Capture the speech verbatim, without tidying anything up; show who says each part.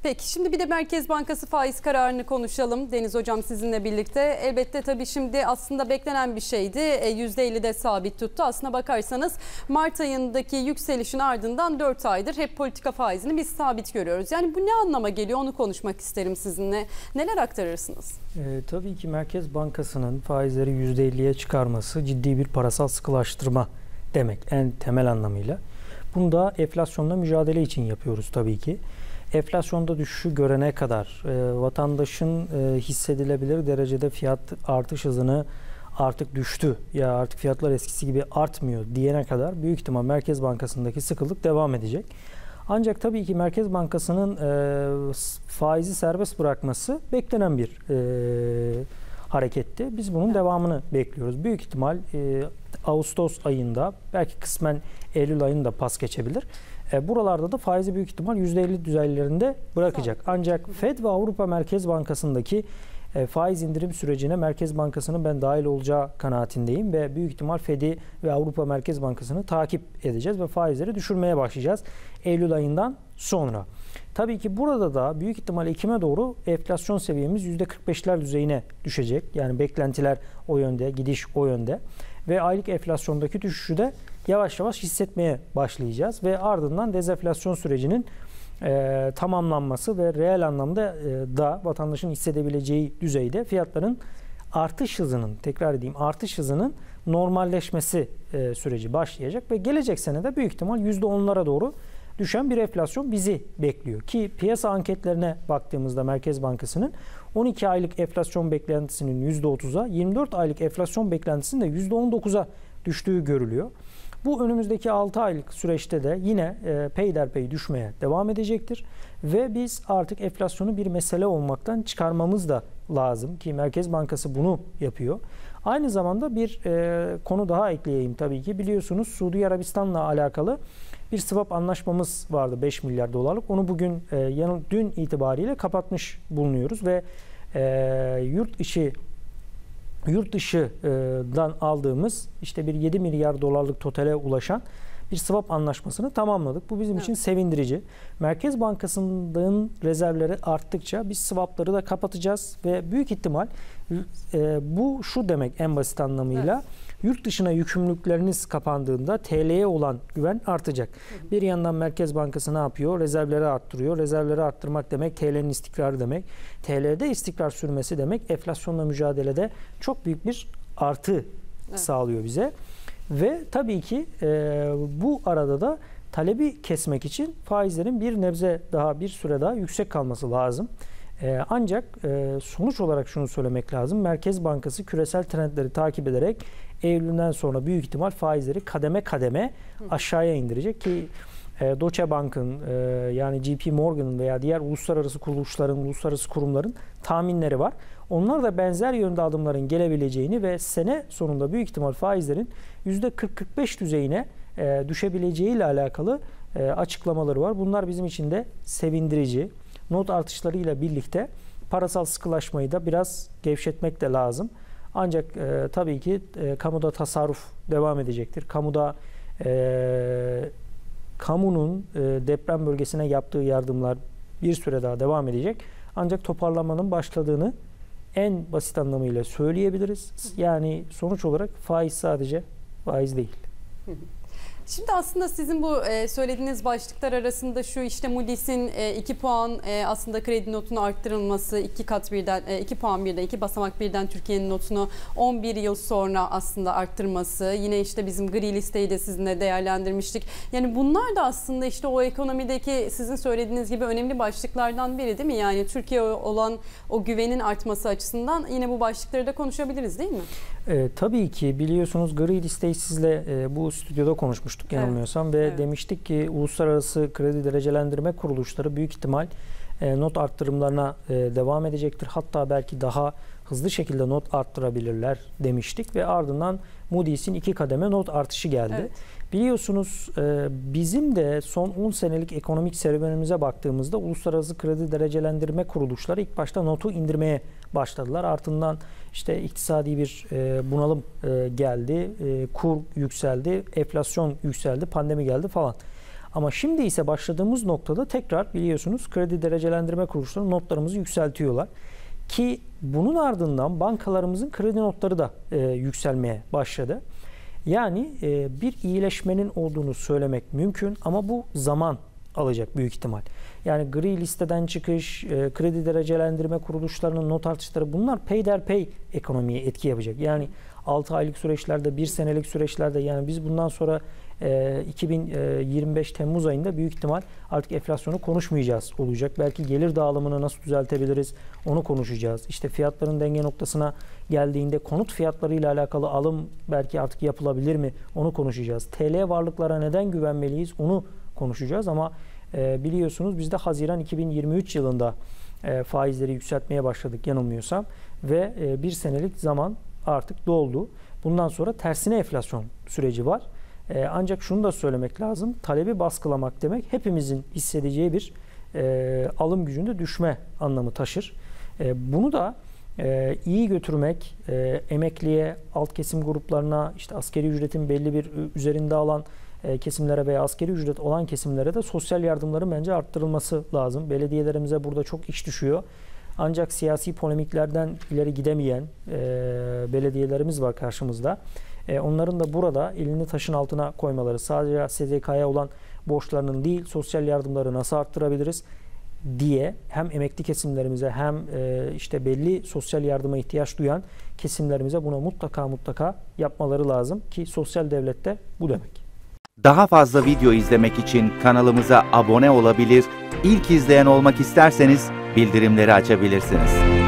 Speaker 1: Peki şimdi bir de Merkez Bankası faiz kararını konuşalım. Deniz Hocam sizinle birlikte. Elbette tabii şimdi aslında beklenen bir şeydi. yüzde ellide sabit tuttu. Aslına bakarsanız Mart ayındaki yükselişin ardından dört aydır hep politika faizini biz sabit görüyoruz. Yani bu ne anlama geliyor onu konuşmak isterim sizinle. Neler aktarırsınız?
Speaker 2: E, tabii ki Merkez Bankası'nın faizleri yüzde elliye çıkarması ciddi bir parasal sıkılaştırma demek en temel anlamıyla. Bunu da enflasyonla mücadele için yapıyoruz tabii ki. Enflasyonda düşüşü görene kadar e, vatandaşın e, hissedilebilir derecede fiyat artış hızını artık düştü ya artık fiyatlar eskisi gibi artmıyor diyene kadar büyük ihtimal Merkez Bankası'ndaki sıkılık devam edecek. Ancak tabii ki Merkez Bankası'nın e, faizi serbest bırakması beklenen bir e, hareketti. Biz bunun devamını bekliyoruz. Büyük ihtimal e, Ağustos ayında belki kısmen Eylül ayında pas geçebilir. E, buralarda da faizi büyük ihtimal yüzde elli düzeylerinde bırakacak. Ancak Fed ve Avrupa Merkez Bankası'ndaki e, faiz indirim sürecine Merkez Bankası'nın ben dahil olacağı kanaatindeyim ve büyük ihtimal Fed'i ve Avrupa Merkez Bankası'nı takip edeceğiz ve faizleri düşürmeye başlayacağız Eylül ayından sonra. Tabii ki burada da büyük ihtimal Ekim'e doğru enflasyon seviyemiz yüzde kırk beşler düzeyine düşecek. Yani beklentiler o yönde, gidiş o yönde. Ve aylık enflasyondaki düşüşü de yavaş yavaş hissetmeye başlayacağız. Ve ardından dezenflasyon sürecinin e, tamamlanması ve reel anlamda e, da vatandaşın hissedebileceği düzeyde fiyatların artış hızının, tekrar edeyim artış hızının normalleşmesi e, süreci başlayacak. Ve gelecek sene de büyük ihtimal yüzde onlara doğru düşen bir enflasyon bizi bekliyor. Ki piyasa anketlerine baktığımızda Merkez Bankası'nın on iki aylık enflasyon beklentisinin yüzde otuza, yirmi dört aylık enflasyon beklentisinin de yüzde on dokuza düştüğü görülüyor. Bu önümüzdeki altı aylık süreçte de yine e, peyderpey düşmeye devam edecektir. Ve biz artık enflasyonu bir mesele olmaktan çıkarmamız da lazım ki Merkez Bankası bunu yapıyor. Aynı zamanda bir e, konu daha ekleyeyim tabii ki. Biliyorsunuz Suudi Arabistan'la alakalı bir swap anlaşmamız vardı beş milyar dolarlık. Onu bugün e, yanı, dün itibariyle kapatmış bulunuyoruz ve e, yurt içi yurt dışından aldığımız işte bir yedi milyar dolarlık totale ulaşan bir swap anlaşmasını tamamladık. Bu bizim evet. için sevindirici. Merkez Bankası'nın rezervleri arttıkça biz swapları da kapatacağız ve büyük ihtimal e, bu şu demek en basit anlamıyla evet. yurt dışına yükümlülükleriniz kapandığında T L'ye olan güven artacak. Hı hı. Bir yandan Merkez Bankası ne yapıyor? Rezervleri arttırıyor. Rezervleri arttırmak demek T L'nin istikrarı demek. T L'de istikrar sürmesi demek enflasyonla mücadelede çok büyük bir artı evet. sağlıyor bize. Ve tabii ki e, bu arada da talebi kesmek için faizlerin bir nebze daha bir süre daha yüksek kalması lazım. E, ancak e, sonuç olarak şunu söylemek lazım. Merkez Bankası küresel trendleri takip ederek Eylül'den sonra büyük ihtimal faizleri kademe kademe aşağıya indirecek ki e, Deutsche Bank'ın e, yani J P Morgan'ın veya diğer uluslararası kuruluşların, uluslararası kurumların tahminleri var. Onlar da benzer yönde adımların gelebileceğini ve sene sonunda büyük ihtimal faizlerin yüzde kırk kırk beş düzeyine e, düşebileceği ile alakalı e, açıklamaları var. Bunlar bizim için de sevindirici. Not artışlarıyla birlikte parasal sıkılaşmayı da biraz gevşetmek de lazım. Ancak e, tabii ki e, kamuda tasarruf devam edecektir. Kamuda e, kamunun e, deprem bölgesine yaptığı yardımlar bir süre daha devam edecek. Ancak toparlanmanın başladığını en basit anlamıyla söyleyebiliriz. Yani sonuç olarak faiz sadece faiz değil.
Speaker 1: Şimdi aslında sizin bu söylediğiniz başlıklar arasında şu işte Moody's'in iki puan aslında kredi notunu arttırılması, iki kat birden, iki puan birden, iki basamak birden Türkiye'nin notunu on bir yıl sonra aslında arttırması, yine işte bizim gri listeyi de sizinle değerlendirmiştik. Yani bunlar da aslında işte o ekonomideki sizin söylediğiniz gibi önemli başlıklardan biri değil mi? Yani Türkiye'ye olan o güvenin artması açısından yine bu başlıkları da konuşabiliriz değil mi?
Speaker 2: E, tabii ki biliyorsunuz gri listeyi sizle e, bu stüdyoda konuşmuştuk yanılmıyorsam evet. ve evet. demiştik ki uluslararası kredi derecelendirme kuruluşları büyük ihtimal e, not arttırımlarına e, devam edecektir. Hatta belki daha hızlı şekilde not arttırabilirler demiştik ve ardından Moody's'in iki kademe not artışı geldi. Evet. Biliyorsunuz e, bizim de son on senelik ekonomik serüvenimize baktığımızda uluslararası kredi derecelendirme kuruluşları ilk başta notu indirmeye başladılar. Ardından işte iktisadi bir e, bunalım e, geldi, e, kur yükseldi, enflasyon yükseldi, pandemi geldi falan. Ama şimdi ise başladığımız noktada tekrar biliyorsunuz kredi derecelendirme kuruluşları notlarımızı yükseltiyorlar. Ki bunun ardından bankalarımızın kredi notları da e, yükselmeye başladı. Yani e, bir iyileşmenin olduğunu söylemek mümkün ama bu zaman alacak büyük ihtimal. Yani gri listeden çıkış, e, kredi derecelendirme kuruluşlarının not artışları bunlar peyderpey ekonomiye etki yapacak. Yani altı aylık süreçlerde, bir senelik süreçlerde yani biz bundan sonra e, iki bin yirmi beş Temmuz ayında büyük ihtimal artık enflasyonu konuşmayacağız olacak. Belki gelir dağılımını nasıl düzeltebiliriz onu konuşacağız. İşte fiyatların denge noktasına geldiğinde konut fiyatlarıyla alakalı alım belki artık yapılabilir mi onu konuşacağız. T L varlıklara neden güvenmeliyiz onu konuşacağız ama e, biliyorsunuz biz de Haziran iki bin yirmi üç yılında e, faizleri yükseltmeye başladık yanılmıyorsam ve e, bir senelik zaman artık doldu. Bundan sonra tersine enflasyon süreci var. E, ancak şunu da söylemek lazım. Talebi baskılamak demek hepimizin hissedeceği bir e, alım gücünde düşme anlamı taşır. E, bunu da e, iyi götürmek, e, emekliye, alt kesim gruplarına, işte asgari ücretin belli bir üzerinde alan e, kesimlere veya asgari ücret olan kesimlere de sosyal yardımların bence arttırılması lazım. Belediyelerimize burada çok iş düşüyor. Ancak siyasi polemiklerden ileri gidemeyen e, belediyelerimiz var karşımızda. E, onların da burada elini taşın altına koymaları, sadece S D K'ya olan borçlarının değil, sosyal yardımları nasıl arttırabiliriz diye hem emekli kesimlerimize hem e, işte belli sosyal yardıma ihtiyaç duyan kesimlerimize buna mutlaka mutlaka yapmaları lazım ki sosyal devlet de bu demek.
Speaker 3: Daha fazla video izlemek için kanalımıza abone olabilir, ilk izleyen olmak isterseniz bildirimleri açabilirsiniz.